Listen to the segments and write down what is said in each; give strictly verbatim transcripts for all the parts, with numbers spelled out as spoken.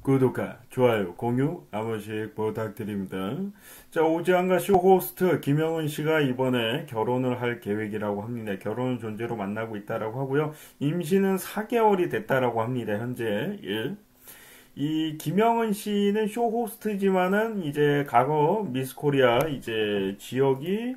구독과 좋아요, 공유 한 번씩 부탁드립니다. 자, 오지환과 쇼호스트 김영은 씨가 이번에 결혼을 할 계획이라고 합니다. 결혼을 존재로 만나고 있다라고 하고요. 임신은 사 개월이 됐다라고 합니다. 현재. 예. 이 김영은 씨는 쇼호스트지만은 이제 과거 미스 코리아 이제 지역이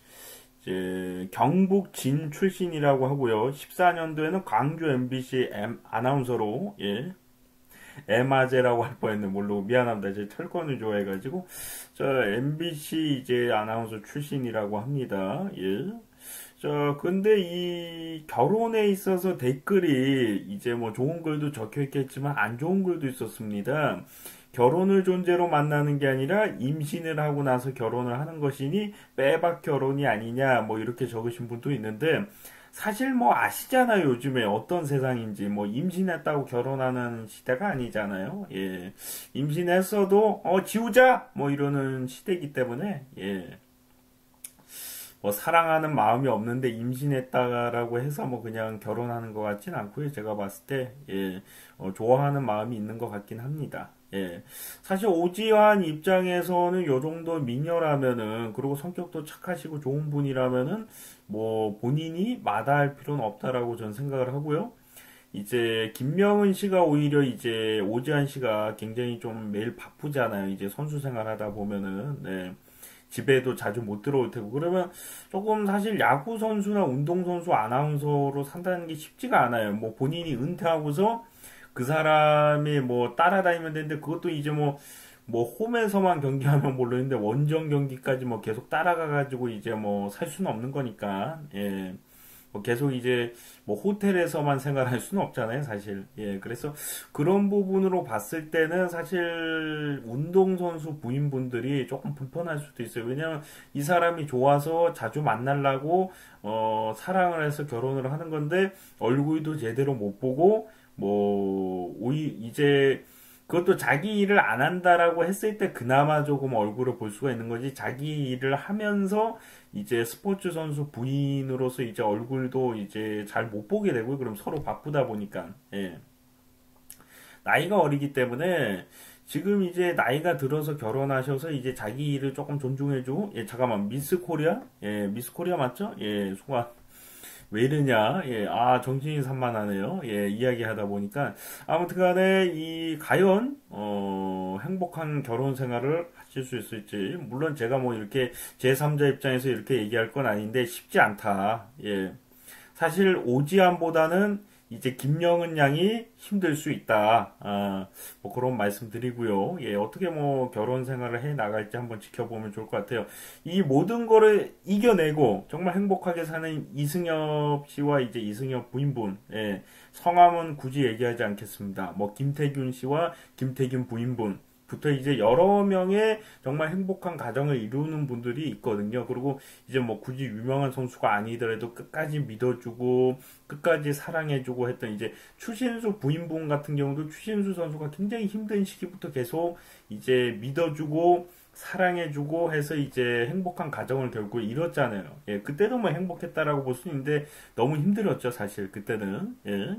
이제 경북 진 출신이라고 하고요. 십사 년도에는 광주 엠비씨 M 아나운서로 예. 에마제라고 할 뻔했네. 모르고 미안합니다. 제 철권을 좋아해가지고 저 엠비씨 이제 아나운서 출신이라고 합니다. 예. 자, 근데 이 결혼에 있어서 댓글이 이제 뭐 좋은 글도 적혀 있겠지만 안 좋은 글도 있었습니다. 결혼을 존재로 만나는 게 아니라 임신을 하고 나서 결혼을 하는 것이니 빼박 결혼이 아니냐 뭐 이렇게 적으신 분도 있는데 사실 뭐 아시잖아요. 요즘에 어떤 세상인지. 뭐 임신했다고 결혼하는 시대가 아니잖아요. 예. 임신했어도 어 지우자 뭐 이러는 시대이기 때문에 예. 뭐 사랑하는 마음이 없는데 임신했다라고 해서 뭐 그냥 결혼하는 것 같진 않고요. 제가 봤을 때 예. 어, 좋아하는 마음이 있는 것 같긴 합니다. 예. 사실 오지환 입장에서는 요 정도 미녀라면은, 그리고 성격도 착하시고 좋은 분이라면은, 뭐, 본인이 마다할 필요는 없다라고 저는 생각을 하고요. 이제, 김명은 씨가 오히려 이제, 오지환 씨가 굉장히 좀 매일 바쁘잖아요. 이제 선수 생활 하다 보면은, 네. 집에도 자주 못 들어올 테고, 그러면 조금 사실 야구 선수나 운동 선수 아나운서로 산다는 게 쉽지가 않아요. 뭐, 본인이 은퇴하고서 그 사람이 뭐 따라다니면 되는데 그것도 이제 뭐, 뭐 홈에서만 경기하면 모르는데 원정 경기까지 뭐 계속 따라가가지고 이제 뭐 살 수는 없는 거니까, 예. 뭐 계속 이제 뭐 호텔에서만 생활할 수는 없잖아요, 사실. 예. 그래서 그런 부분으로 봤을 때는 사실 운동선수 부인분들이 조금 불편할 수도 있어요. 왜냐면 이 사람이 좋아서 자주 만나려고, 어, 사랑을 해서 결혼을 하는 건데 얼굴도 제대로 못 보고 뭐, 오이, 이제, 그것도 자기 일을 안 한다라고 했을 때 그나마 조금 얼굴을 볼 수가 있는 거지, 자기 일을 하면서 이제 스포츠 선수 부인으로서 이제 얼굴도 이제 잘 못 보게 되고요. 그럼 서로 바쁘다 보니까, 예. 나이가 어리기 때문에 지금 이제 나이가 들어서 결혼하셔서 이제 자기 일을 조금 존중해주고, 예, 잠깐만, 미스 코리아? 예, 미스 코리아 맞죠? 예, 송아. 왜 이러냐? 예, 아, 정신이 산만하네요. 예, 이야기하다 보니까. 아무튼 간에, 이, 과연, 어, 행복한 결혼 생활을 하실 수 있을지. 물론 제가 뭐 이렇게 제삼자 입장에서 이렇게 얘기할 건 아닌데 쉽지 않다. 예. 사실 오지환보다는 이제 김영은 양이 힘들 수 있다. 아, 뭐 그런 말씀 드리고요. 예, 어떻게 뭐 결혼 생활을 해 나갈지 한번 지켜보면 좋을 것 같아요. 이 모든 거를 이겨내고 정말 행복하게 사는 이승엽 씨와 이제 이승엽 부인분, 예, 성함은 굳이 얘기하지 않겠습니다. 뭐 김태균 씨와 김태균 부인분. 부터 이제 여러 명의 정말 행복한 가정을 이루는 분들이 있거든요. 그리고 이제 뭐 굳이 유명한 선수가 아니더라도 끝까지 믿어주고 끝까지 사랑해주고 했던 이제 추신수 부인분 같은 경우도 추신수 선수가 굉장히 힘든 시기부터 계속 이제 믿어주고 사랑해주고 해서 이제 행복한 가정을 결국 이뤘잖아요. 예, 그때도 뭐 행복했다라고 볼 수 있는데 너무 힘들었죠, 사실 그때는. 예.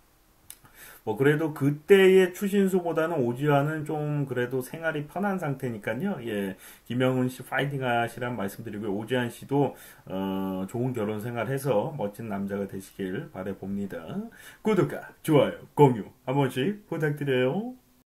뭐 그래도 그때의 추신수보다는 오지환은 좀 그래도 생활이 편한 상태니까요. 예, 김영은 씨 파이팅 하시란 말씀드리고요. 오지환 씨도 어, 좋은 결혼 생활해서 멋진 남자가 되시길 바라봅니다. 구독과 좋아요, 공유 한 번씩 부탁드려요.